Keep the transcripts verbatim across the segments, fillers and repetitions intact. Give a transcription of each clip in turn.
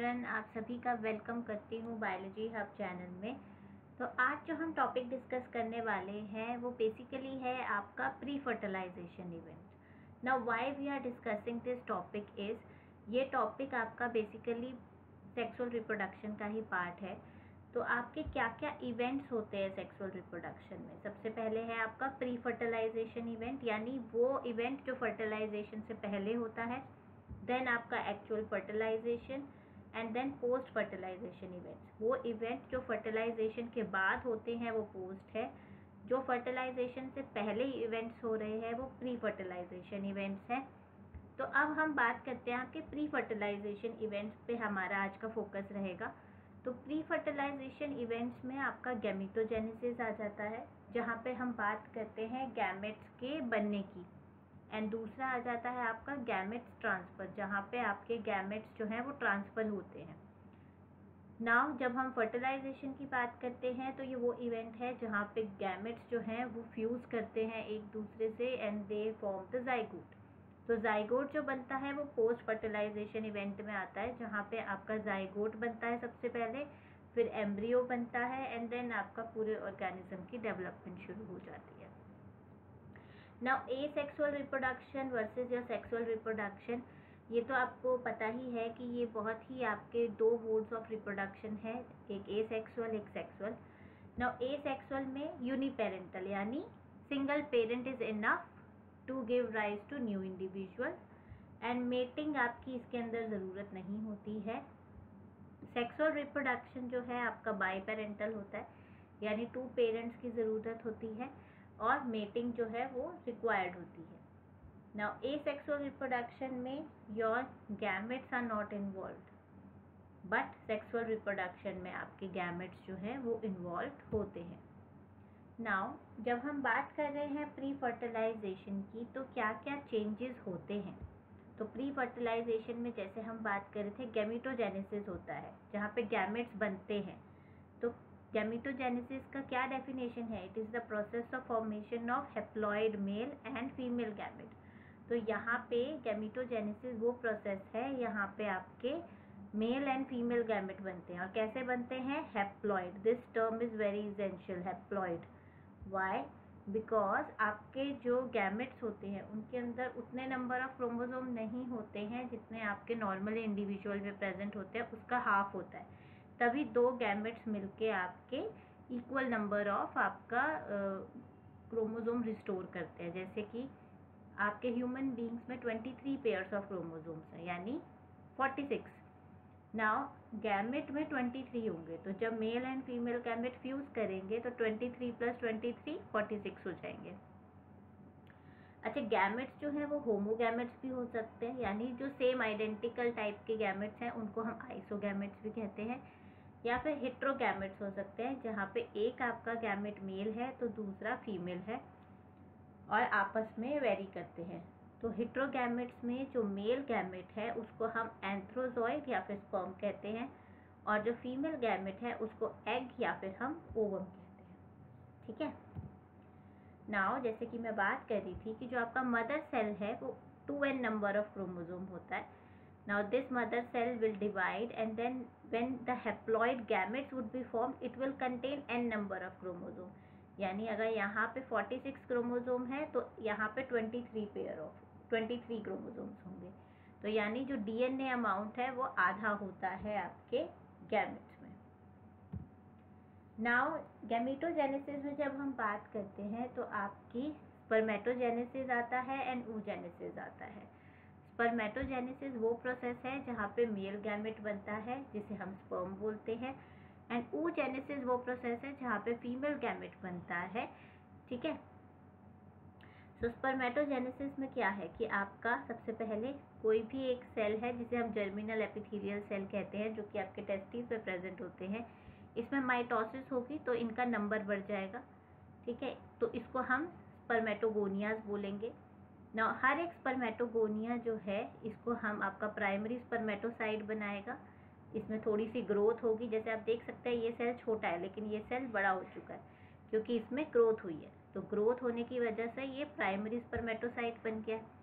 Children, आप सभी का वेलकम करती हूँ बायोलॉजी हब चैनल में। तो आज जो हम टॉपिक डिस्कस करने वाले हैं वो बेसिकली है आपका pre fertilization event. Now why we are discussing this topic is, ये टॉपिक आपका बेसिकली सेक्सुअल रिप्रोडक्शन का ही पार्ट है। तो आपके क्या क्या इवेंट्स होते हैं सेक्सुअल रिप्रोडक्शन में। सबसे पहले है आपका प्री फर्टिलाइजेशन इवेंट, यानी वो इवेंट जो फर्टिलाइजेशन से पहले होता है। देन आपका actual fertilization and then post fertilization events. वो इवेंट जो फर्टिलाइजेशन के बाद होते हैं वो पोस्ट है, जो फर्टिलाइजेशन से पहले इवेंट्स हो रहे हैं वो प्री फर्टिलाइजेशन इवेंट्स हैं। तो अब हम बात करते हैं आपके प्री फर्टिलाइजेशन इवेंट्स पे, हमारा आज का फोकस रहेगा। तो प्री फर्टिलाइजेशन इवेंट्स में आपका गैमेटोजेनेसिस आ जाता है, जहाँ पे हम बात करते हैं गैमेट्स के बनने की। एंड दूसरा आ जाता है आपका गैमेट्स ट्रांसफ़र, जहाँ पे आपके गैमेट्स जो हैं वो ट्रांसफ़र होते हैं। नाउ जब हम फर्टिलाइजेशन की बात करते हैं तो ये वो इवेंट है जहाँ पे गैमेट्स जो हैं वो फ्यूज़ करते हैं एक दूसरे से and they form the zygote. तो जाइगोट जो बनता है वो पोस्ट फर्टिलाइजेशन इवेंट में आता है, जहाँ पे आपका जाइगोट बनता है सबसे पहले, फिर एम्ब्रियो बनता है एंड देन आपका पूरे ऑर्गेनिज्म की डेवलपमेंट शुरू हो जाती है। Now asexual reproduction versus your sexual reproduction, ये तो आपको पता ही है कि ये बहुत ही आपके दो मोड्स ऑफ रिप्रोडक्शन है, एक एसेक्सुअल एक सेक्सुअल। नाउ एसेक्सुअल में यूनिपेरेंटल यानी single parent is enough to give rise to new individual and mating आपकी इसके अंदर ज़रूरत नहीं होती है। सेक्सुअल रिप्रोडक्शन जो है आपका बाई पेरेंटल होता है, यानी टू पेरेंट्स की ज़रूरत होती है और मेटिंग जो है वो रिक्वायर्ड होती है। नाउ एसेक्सुअल रिप्रोडक्शन में your gametes are not involved, but sexual reproduction में आपके गैमेट्स जो हैं वो इन्वॉल्व होते हैं। नाउ जब हम बात कर रहे हैं प्री फर्टिलाइजेशन की, तो क्या क्या चेंजेस होते हैं। तो प्री फर्टिलाइजेशन में जैसे हम बात कर रहे थे गैमेटोजेनेसिस होता है, जहाँ पे गैमेट्स बनते हैं। तो गैमेटोजेनेसिस का क्या डेफिनेशन है, it is the process of formation of haploid male and female gamete. तो यहाँ पे गैमेटोजेनेसिस वो प्रोसेस है यहाँ पे आपके मेल एंड फीमेल गैमेट बनते हैं। और कैसे बनते हैं, haploid. This term is very essential, haploid. Why? Because आपके जो गैमेट्स होते हैं उनके अंदर उतने नंबर ऑफ क्रोमोसोम नहीं होते हैं जितने आपके नॉर्मल इंडिविजुअल में प्रेजेंट होते हैं, उसका हाफ होता है। तभी दो गैमेट्स मिलके आपके इक्वल नंबर ऑफ आपका क्रोमोसोम रिस्टोर करते हैं। जैसे कि आपके ह्यूमन बींग्स में तेईस पेयर्स ऑफ क्रोमोसोम्स हैं, यानी छियालीस। नाउ गैमेट में तेईस होंगे, तो जब male and female gamete fuse करेंगे तो तेईस प्लस तेईस छियालीस हो जाएंगे। अच्छा, गैमेट्स जो हैं वो होमोगैमेट्स भी हो सकते हैं, यानी जो सेम आइडेंटिकल टाइप के गैमेट्स हैं उनको हम आइसोगैमेट्स भी कहते हैं, या फिर हेट्रोगैमेट्स हो सकते हैं, जहाँ पे एक आपका गैमेट मेल है तो दूसरा फीमेल है और आपस में वेरी करते हैं। तो हेट्रोगैमेट्स में जो मेल गैमेट है उसको हम एंथ्रोजॉइड या फिर स्पर्म कहते हैं, और जो फीमेल गैमेट है उसको एग या फिर हम ओवम कहते हैं। ठीक है। नाउ जैसे कि मैं बात कर रही थी कि जो आपका मदर सेल है वो two N number of chromosome होता है। Now this mother cell will divide and then when the haploid gametes would be formed it will contain N number of chromosome. यानी अगर यहाँ पे छियालीस क्रोमोसोम है तो यहाँ पे तेईस पेयर ऑफ तेईस क्रोमोसोम्स होंगे। तो यानी जो डीएनए अमाउंट है वो आधा होता है आपके गैमेट्स में। नाउ गैमेटोजेनेसिस में जब हम बात करते हैं तो आपकी स्पर्मेटोजेनेसिस आता है एंड oogenesis आता है। स्पर्मेटोजेनेसिस वो प्रोसेस है जहाँ पे मेल गैमेट बनता है जिसे हम स्पर्म बोलते हैं, एंड oogenesis वो प्रोसेस है जहाँ पे फीमेल गैमेट बनता है। ठीक है। सो स्पर्मेटोजेनेसिस में क्या है कि आपका सबसे पहले कोई भी एक सेल है जिसे हम जर्मिनल एपिथेलियल सेल कहते हैं, जो कि आपके टेस्टिस में प्रेजेंट होते हैं। इसमें माइटोसिस होगी तो इनका नंबर बढ़ जाएगा। ठीक है। तो इसको हम स्पर्मेटोगोनियाज बोलेंगे ना। हर एक स्पर्मेटोगोनिया जो है इसको हम आपका प्राइमरी स्पर्मेटोसाइट बनाएगा। इसमें थोड़ी सी ग्रोथ होगी, जैसे आप देख सकते हैं ये सेल छोटा है लेकिन ये सेल बड़ा हो चुका है क्योंकि इसमें ग्रोथ हुई है। तो ग्रोथ होने की वजह से ये प्राइमरी स्पर्मेटोसाइट बन गया।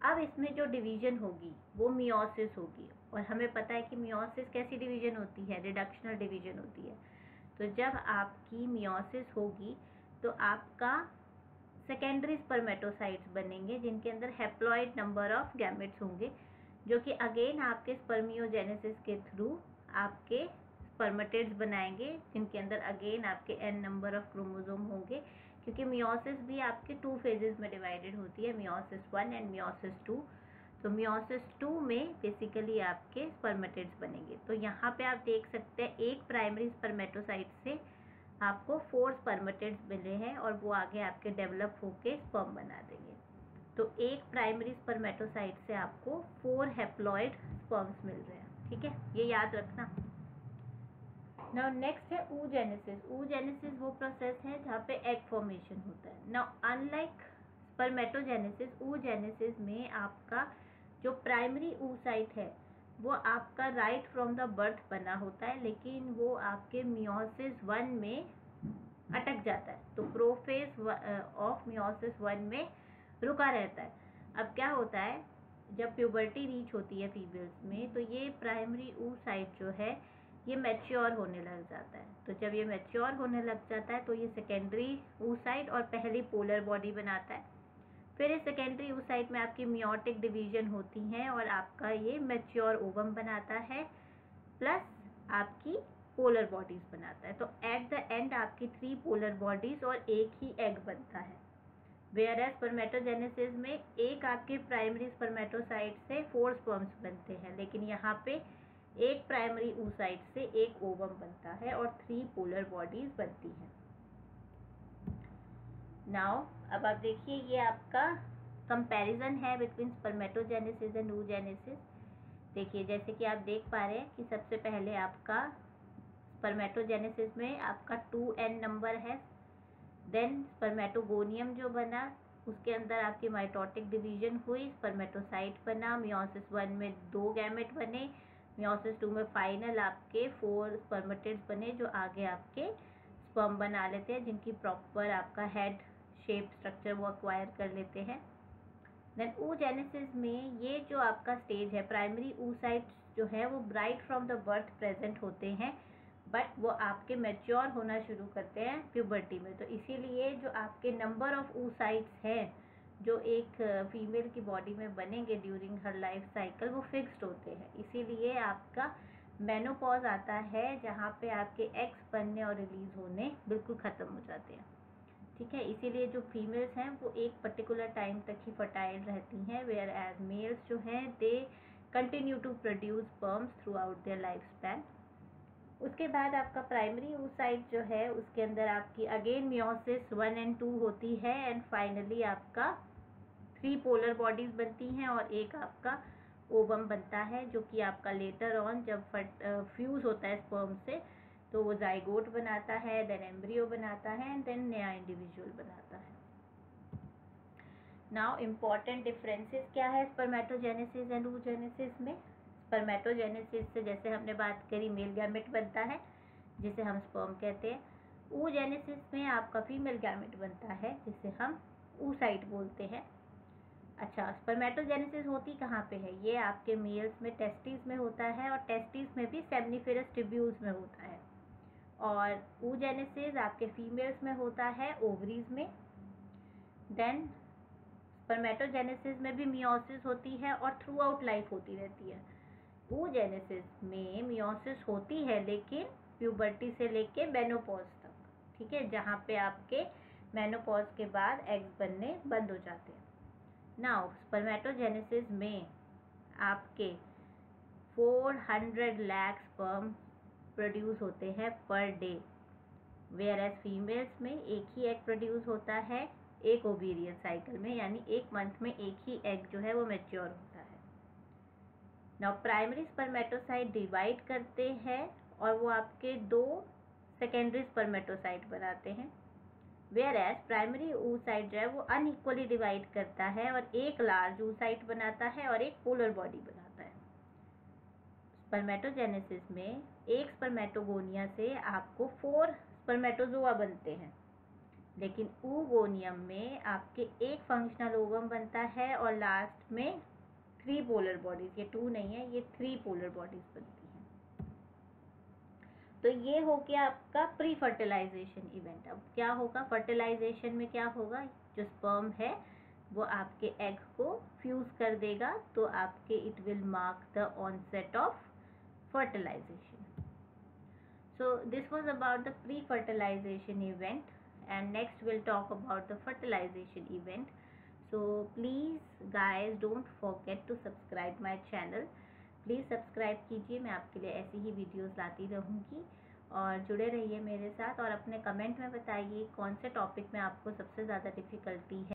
अब इसमें जो डिवीजन होगी वो मियोसिस होगी, और हमें पता है कि मियोसिस कैसी डिवीजन होती है, रिडक्शनल डिवीजन होती है। तो जब आपकी मियोसिस होगी तो आपका सेकेंडरी स्पर्मेटोसाइट्स बनेंगे जिनके अंदर हैप्लॉइड नंबर ऑफ गैमेट्स होंगे, जो कि अगेन आपके स्पर्मियोजेनेसिस के थ्रू आपके स्पर्मेटिड्स बनाएंगे जिनके अंदर अगेन आपके एन नंबर ऑफ क्रोमोसोम होंगे, क्योंकि मियोसिस भी आपके टू फेजेस में डिवाइडेड होती है, meiosis one and meiosis two. तो मियोसिस टू में बेसिकली आपके स्पर्मेटिड्स बनेंगे। तो यहाँ पे आप देख सकते हैं एक प्राइमरी स्पर्मेटोसाइट से आपको फोर स्पर्मेटिड्स मिले हैं और वो आगे आपके डेवलप होके स्पर्म बना देंगे। तो एक प्राइमरी स्पर्मेटोसाइट से आपको फोर हैप्लॉइड स्पर्म्स मिल रहे हैं, ठीक है, ये याद रखना। नाउ नेक्स्ट है oogenesis। oogenesis वो प्रोसेस है जहाँ पे एग फॉर्मेशन होता है। नाउ अनलाइक स्पर्मेटोजेनेसिस, oogenesis में आपका जो प्राइमरी oocyte है वो आपका राइट फ्रॉम द बर्थ बना होता है, लेकिन वो आपके मियोसिस वन में अटक जाता है। तो प्रोफेज ऑफ मियोसिस वन में रुका रहता है। अब क्या होता है, जब प्यूबर्टी रीच होती है फीमेल्स में, तो ये प्राइमरी oocyte जो है ये मैच्योर होने लग जाता है। तो जब ये मैच्योर होने लग जाता है तो ये सेकेंडरी oocyte और पहली पोलर बॉडी बनाता है। फिर इस सेकेंडरी oocyte में आपकी मियोटिक डिवीजन होती हैं और आपका ये मैच्योर ओवम बनाता है, प्लस आपकी पोलर बॉडीज बनाता है। तो एट द एंड आपकी थ्री पोलर बॉडीज और एक ही एग बनता है। वेयर एज स्पर्मेटोजेनेसिस में एक आपके प्राइमरी स्पर्मेटोसाइट से फोर स्पर्म्स बनते हैं, लेकिन यहाँ पे एक प्राइमरी oocyte से एक ओवम बनता है और थ्री पोलर बॉडीज बनती हैं। नाउ अब आप देखिए ये आपका कंपैरिजन है बिटवीन स्पर्मेटोजेनेसिस एंड oogenesis। देखिए जैसे कि आप देख पा रहे हैं कि सबसे पहले आपका स्पर्मेटोजेनेसिस में आपका टू एन नंबर है, देन स्पर्मेटोगोनियम जो बना उसके अंदर आपकी माइटोटिक डिवीजन हुई, स्पर्मेटोसाइट बना, मियोसिस वन में दो गैमेट बने, मियोसिस टू में फाइनल आपके फोर स्पर्मेटिड्स बने जो आगे आपके स्पर्म बना लेते हैं, जिनकी प्रॉपर आपका हेड शेप स्ट्रक्चर वो अक्वायर कर लेते हैं। देन oogenesis में ये जो आपका स्टेज है, प्राइमरी oocytes जो है वो right from the birth present होते हैं, बट वो आपके मैच्योर होना शुरू करते हैं प्यूबर्टी में। तो इसीलिए जो आपके नंबर ऑफ oocytes हैं जो एक फीमेल की बॉडी में बनेंगे ड्यूरिंग हर लाइफ साइकिल वो फिक्स्ड होते हैं। इसीलिए आपका मेनोपॉज आता है जहाँ पे आपके एग्स बनने और रिलीज होने बिल्कुल ख़त्म हो जाते हैं, ठीक है। इसीलिए जो फीमेल्स हैं वो एक पर्टिकुलर टाइम तक ही फर्टाइल रहती हैं, वेयर एज मेल्स जो हैं they continue to produce sperms throughout their life span. उसके बाद आपका प्राइमरी oocyte जो है उसके अंदर आपकी again meiosis one and two होती है, एंड फाइनली आपका थ्री पोलर बॉडीज बनती हैं और एक आपका ओवम बनता है, जो कि आपका लेटर ऑन जब फ्यूज होता है स्पर्म से तो वो जाइगोट बनाता है, देन एम्ब्रियो बनाता है एंड देन नया इंडिविजुअल बनाता है। नाउ इम्पॉर्टेंट डिफरेंसेस क्या है स्पर्मेटोजेनेसिस एंड oogenesis में। स्पर्मेटोजेनेसिस से जैसे हमने बात करी मेल गैमेट बनता है जिसे हम स्पर्म कहते हैं। oogenesis में आपका फीमेल गैमेट बनता है जिसे हम oocyte बोलते हैं। अच्छा, स्पर्मेटोजेनेसिस होती कहाँ पे है, ये आपके मेल्स में टेस्टिस में होता है और टेस्टिस में भी सेमनिफेरस ट्यूब्यूल्स में होता है, और oogenesis आपके फीमेल्स में होता है ओवरीज में। देन स्पर्मेटोजेनेसिस में भी मियोसिस होती है और थ्रू आउट लाइफ होती रहती है। oogenesis में मियोसिस होती है लेकिन प्यूबर्टी से लेके मेनोपॉज तक, ठीक है, जहाँ पे आपके मेनोपॉज के बाद एग्स बनने बंद हो जाते हैं। नाउ स्पर्मेटोजेनेसिस में आपके four hundred lakh sperm produce होते हैं per day, where as females में एक ही एग प्रोड्यूस होता है एक ओवेरियन साइकिल में, यानी एक मंथ में एक ही एग जो है वो मैच्योर होता है। नाउ प्राइमरी स्पर्मेटोसाइट डिवाइड करते हैं और वो आपके दो सेकेंडरी स्पर्मेटोसाइट बनाते हैं, वेयर एज प्राइमरी oocyte जो है वो अनइक्वली डिवाइड करता है और एक लार्ज oocyte बनाता है और एक पोलर बॉडी बनाता है। स्पर्मेटोजेनेसिस में एक स्पर्मेटोगोनिया से आपको फोर स्पर्मेटोजोआ बनते हैं, लेकिन oogonia में आपके एक फंक्शनल ओवम बनता है और लास्ट में थ्री पोलर बॉडीज, ये टू नहीं है, ये थ्री पोलर बॉडीज बनती हैं। तो ये हो गया आपका प्री फर्टिलाइजेशन इवेंट। अब क्या होगा फर्टिलाइजेशन में, क्या होगा, जो स्पर्म है वो आपके एग को फ्यूज कर देगा, तो आपके it will mark the onset of fertilization. So this was about the pre-fertilization event, and next we'll talk about the fertilization event. So please guys don't forget to subscribe my channel. Please subscribe कीजिए, मैं आपके लिए ऐसी ही videos लाती रहूँगी और जुड़े रहिए मेरे साथ। और अपने कमेंट में बताइए कौन से टॉपिक में आपको सबसे ज़्यादा डिफ़िकल्टी है।